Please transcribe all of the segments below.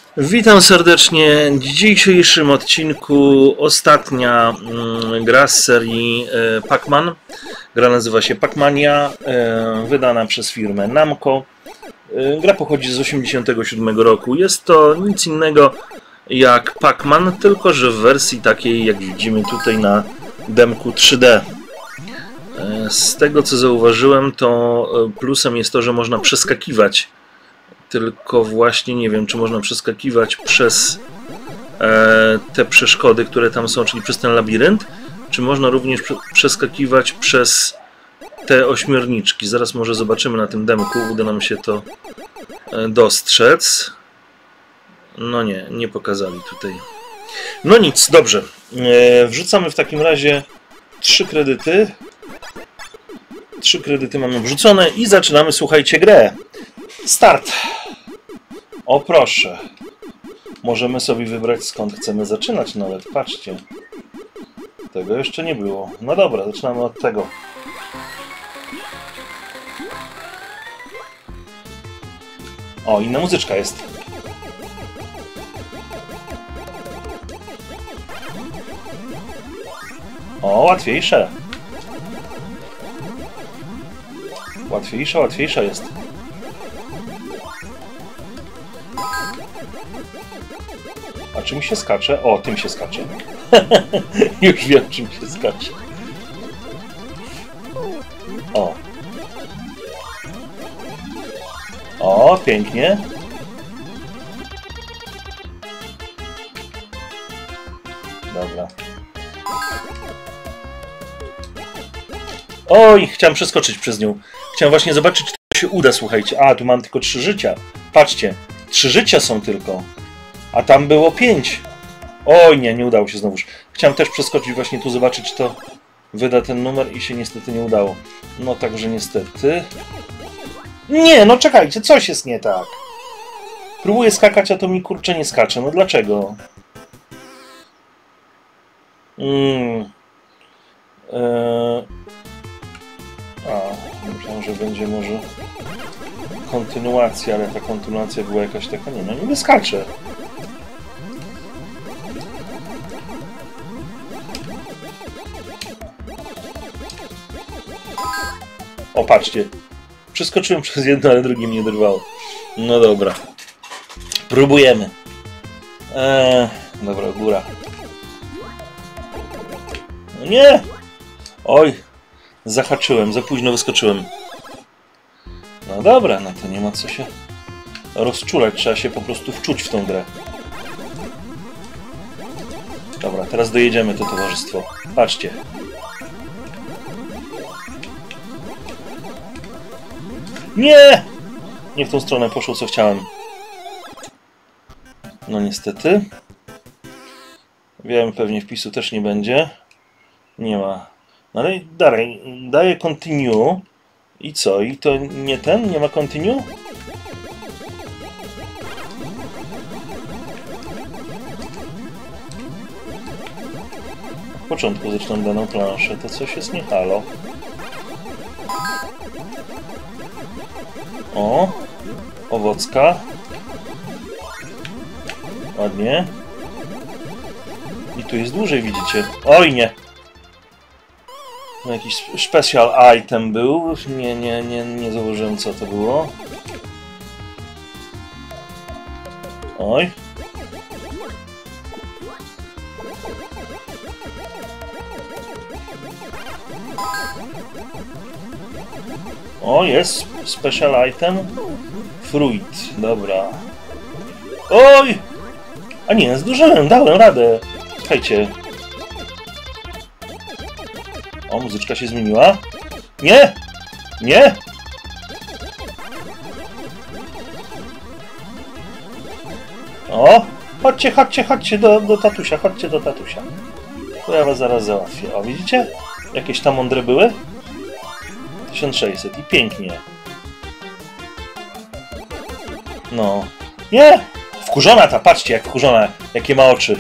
Witam serdecznie. W dzisiejszym odcinku ostatnia gra z serii Pac-Man. Gra nazywa się Pac-Mania, wydana przez firmę Namco. Gra pochodzi z 1987 roku. Jest to nic innego jak Pac-Man, tylko że w wersji takiej, jak widzimy tutaj na demku 3D. Z tego co zauważyłem, to plusem jest to, że można przeskakiwać. Tylko właśnie nie wiem, czy można przeskakiwać przez te przeszkody, które tam są, czyli przez ten labirynt, czy można również przeskakiwać przez te ośmiorniczki. Zaraz może zobaczymy na tym demku, uda nam się to dostrzec. No nie pokazali tutaj. No nic, dobrze. Wrzucamy w takim razie 3 kredyty. 3 kredyty mamy wrzucone i zaczynamy, słuchajcie, grę. Start! O proszę. Możemy sobie wybrać, skąd chcemy zaczynać nawet. Patrzcie. Tego jeszcze nie było. No dobra, zaczynamy od tego. O, inna muzyczka jest. O, łatwiejsze. Łatwiejsza jest. A czym się skacze? O, tym się skacze. Już wiem, czym się skacze. O. O, pięknie. Dobra. Oj, chciałem przeskoczyć przez nią. Chciałem właśnie zobaczyć, czy to się uda, słuchajcie. A, tu mam tylko 3 życia. Patrzcie, 3 życia są tylko. A tam było 5. Oj, nie udało się znowuż. Chciałem też przeskoczyć właśnie tu, zobaczyć, czy to wyda ten numer i się niestety nie udało. No także niestety. Nie, no czekajcie, coś jest nie tak. Próbuję skakać, a to mi kurczę nie skacze. No dlaczego? Myślałem, że będzie może kontynuacja, ale ta kontynuacja była jakaś taka, nie wyskacze. O, patrzcie. Przeskoczyłem przez jedno, ale drugie mnie dorwało. No dobra. Próbujemy. Dobra, góra. No nie! Oj, zahaczyłem, za późno wyskoczyłem. No dobra, no to nie ma co się rozczulać, trzeba się po prostu wczuć w tą grę. Dobra, teraz dojedziemy to towarzystwo. Patrzcie. Nie! Nie w tą stronę poszło, co chciałem. No niestety. Wiem, pewnie wpisu też nie będzie. Nie ma. No ale daję continue. I co? I to nie ten? Nie ma continue? W początku zaczynam daną planszę. To coś jest nie halo. O! Owocka. Ładnie. I tu jest dłużej, widzicie. Oj, nie! No, jakiś special item był. Nie zauważyłem, co to było. Oj. O, jest special item. Fruit, dobra. Oj! A nie, zdążyłem, dałem radę. Słuchajcie. O, muzyczka się zmieniła. Nie! Nie! O! Chodźcie do tatusia, chodźcie do tatusia. To ja was zaraz załatwię. O, widzicie? Jakieś tam mądre były? 1600 i pięknie. No. Nie! Wkurzona ta, patrzcie jak wkurzona, jakie ma oczy.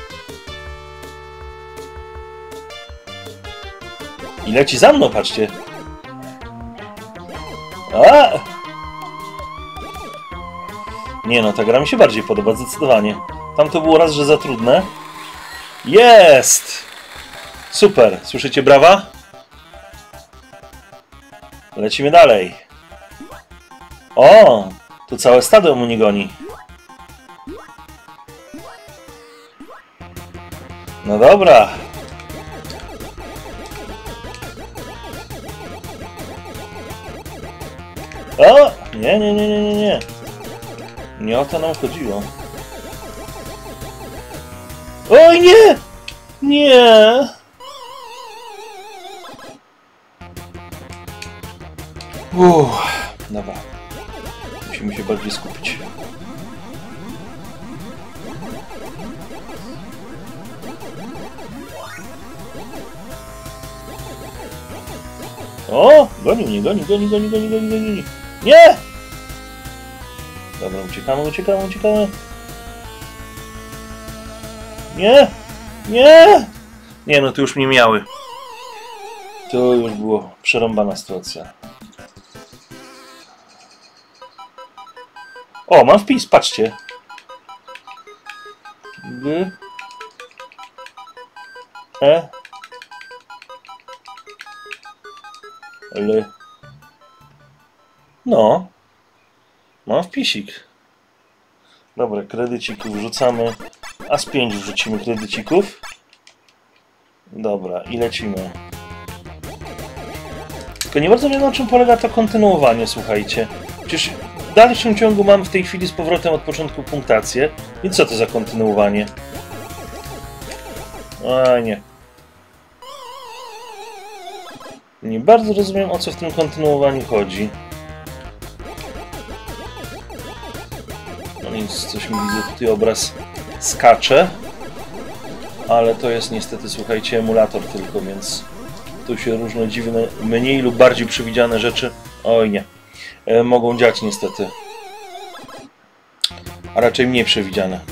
I leci za mną, patrzcie. A! Nie no, ta gra mi się bardziej podoba, zdecydowanie. Tam to było raz, że za trudne. Jest! Super, słyszycie brawa? Lecimy dalej. O! Tu całe stado mu nie goni. No dobra. O! Nie. Nie o to nam chodziło. Oj, nie! Nie! Dobra. Musimy się bardziej skupić. O! Goni mnie, goni. Nie! Dobra, uciekamy. Nie! Nie, no to już mnie miały. To już było przerąbana sytuacja. O, mam wpis, patrzcie. G. E. L. No. Mam wpisik. Dobra, kredycików wrzucamy. A z 5 wrzucimy kredycików. Dobra, i lecimy. Tylko nie bardzo wiem, na czym polega to kontynuowanie, słuchajcie. Przecież w dalszym ciągu mam w tej chwili z powrotem od początku punktację. I co to za kontynuowanie? A nie. Nie bardzo rozumiem, o co w tym kontynuowaniu chodzi. No nic, coś mi widzę, tutaj obraz skacze. Ale to jest niestety, słuchajcie, emulator tylko, więc tu się różne dziwne, mniej lub bardziej przewidziane rzeczy, oj nie, mogą dziać niestety. A raczej mniej przewidziane.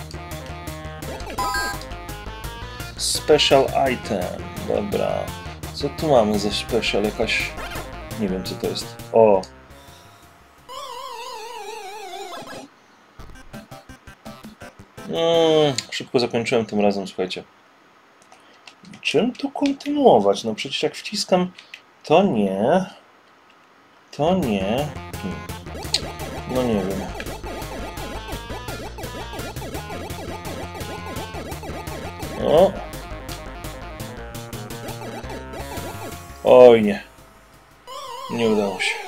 Special item, dobra. Co tu mamy za special? Jakaś... nie wiem co to jest. O! Szybko zakończyłem tym razem, słuchajcie. Czym tu kontynuować? No przecież jak wciskam... to nie... to nie... no nie wiem. O! Oj nie. Nie udało się.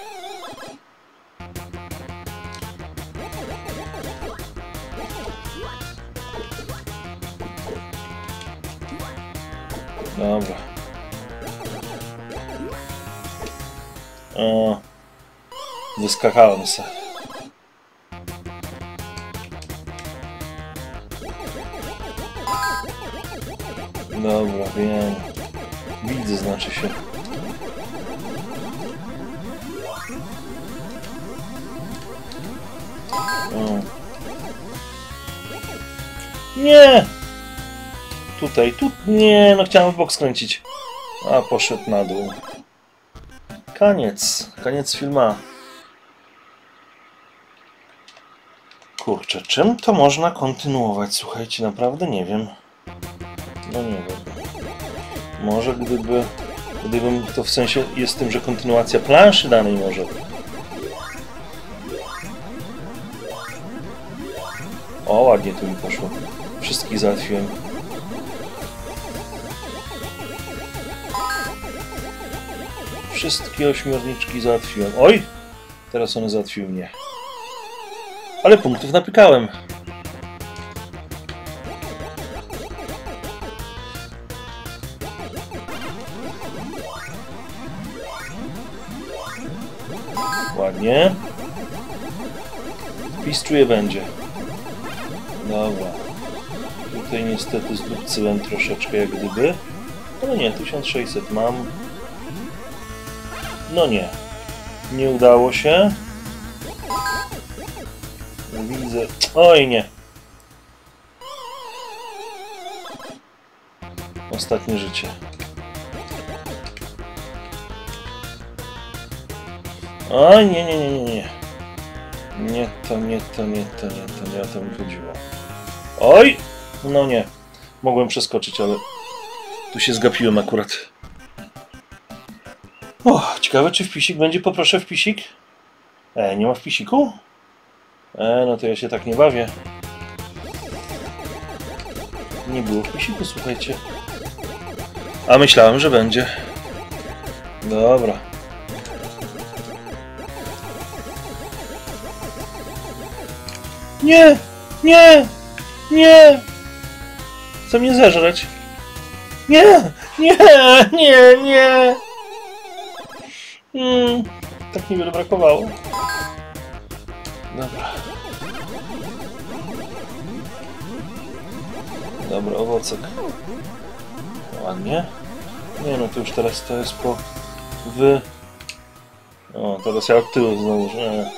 Dobra. O. Wyskakałem se. Dobra, wiem. Widzę, znaczy się. O. Nie! Tutaj, tu... nie, no chciałem w bok skręcić. A, poszedł na dół. Koniec filma. Kurczę, czym to można kontynuować? Słuchajcie, naprawdę nie wiem. No nie wiem. Może gdybym to w sensie jest tym, że kontynuacja planszy danej może. O, ładnie tu mi poszło. Wszystkich załatwiłem. Wszystkie ośmiorniczki załatwiłem. Oj! Teraz one załatwiły mnie. Ale punktów napykałem. Ładnie. Wpis czuję będzie. Dobra. Tutaj niestety zdupcyłem troszeczkę jak gdyby. No nie, 1600 mam. No nie. Nie udało się. Widzę. Oj nie. Ostatnie życie. Oj nie. Nie, to nie o to mi chodziło. Oj! No nie. Mogłem przeskoczyć, ale tu się zgapiłem akurat. O, ciekawe, czy wpisik będzie. Poproszę wpisik. Nie ma wpisiku? No to ja się tak nie bawię. Nie było wpisiku, słuchajcie. A myślałem, że będzie. Dobra. Nie! Nie! Nie! Chcę mnie zeżreć. Nie! Nie! Nie! Nie! Tak niewiele brakowało. Dobra. Dobra, owocek. Ładnie. Nie no, to już teraz to jest po... O, teraz ja od tyłu znowu.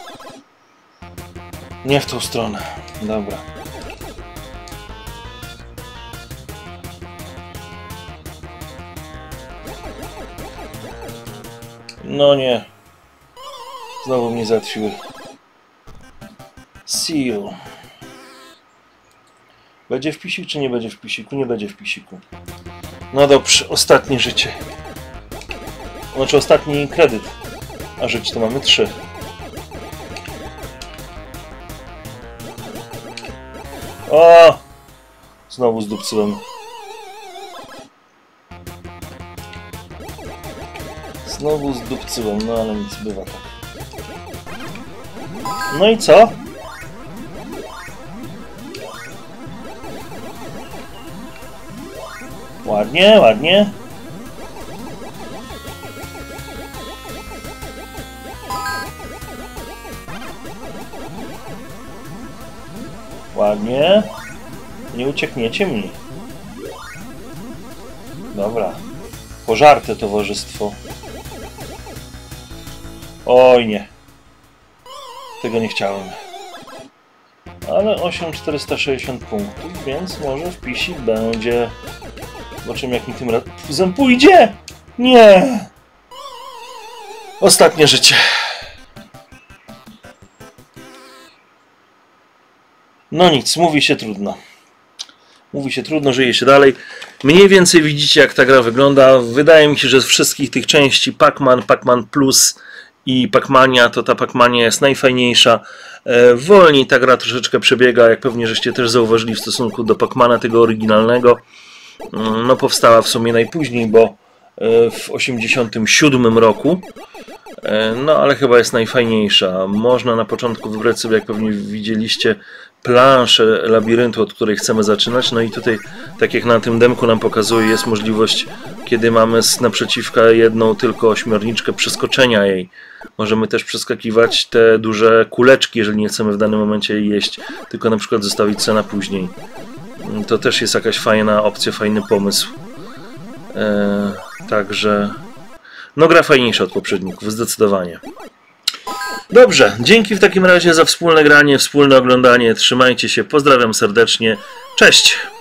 Nie w tą stronę. Dobra. No nie. Znowu mnie zatwiły. See you. Będzie wpisik czy nie będzie wpisiku? Nie będzie wpisiku. No dobrze, ostatnie życie. Znaczy ostatni kredyt. A żyć to mamy 3. O! Znowu zdupcyłem. Znowu zdupcyłem, no ale nic, bywa tak. No i co? Ładnie, ładnie. Ładnie. Nie uciekniecie mi. Dobra. Pożarte towarzystwo. Oj nie. Tego nie chciałem. Ale 8460 punktów, więc może wpisik będzie. Zobaczymy, jak mi tym razem pójdzie. Nie. Ostatnie życie. No nic, mówi się trudno. Mówi się trudno, żyje się dalej. Mniej więcej widzicie, jak ta gra wygląda. Wydaje mi się, że z wszystkich tych części Pac-Man, Pac-Man Plus i Pac-Mania, to ta Pac-Mania jest najfajniejsza. Wolniej ta gra troszeczkę przebiega, jak pewnie żeście też zauważyli w stosunku do Pac-Mana tego oryginalnego. No powstała w sumie najpóźniej, bo w 1987 roku. No ale chyba jest najfajniejsza. Można na początku wybrać sobie, jak pewnie widzieliście, planszę labiryntu, od której chcemy zaczynać. No i tutaj, tak jak na tym demku nam pokazuje, jest możliwość, kiedy mamy naprzeciwka jedną tylko ośmiorniczkę, przeskoczenia jej. Możemy też przeskakiwać te duże kuleczki, jeżeli nie chcemy w danym momencie jej jeść, tylko na przykład zostawić sobie na później. To też jest jakaś fajna opcja, fajny pomysł. Także no gra fajniejsza od poprzedników, zdecydowanie. Dobrze, dzięki w takim razie za wspólne granie, wspólne oglądanie. Trzymajcie się, pozdrawiam serdecznie. Cześć!